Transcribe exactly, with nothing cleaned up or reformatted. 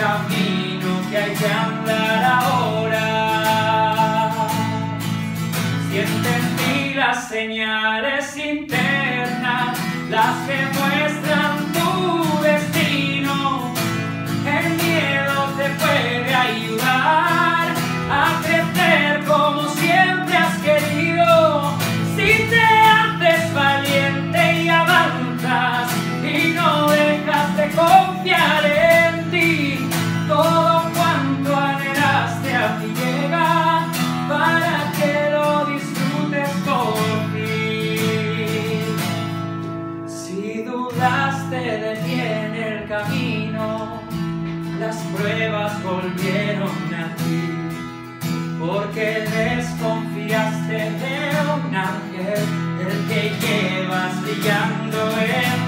camino que hay que andar ahora. Siente en ti las señales internas, las que muestran tu destino. El miedo te puede ayudar a crecer como siempre has querido. Si te haces valiente y avanzas y no dejas de confiar en ti, todo cuanto anhelaste a ti llega para que lo disfrutes por fin. Si dudaste de ti en el camino, las pruebas volvieron a ti, porque desconfiaste de un ángel, el que llevas brillando en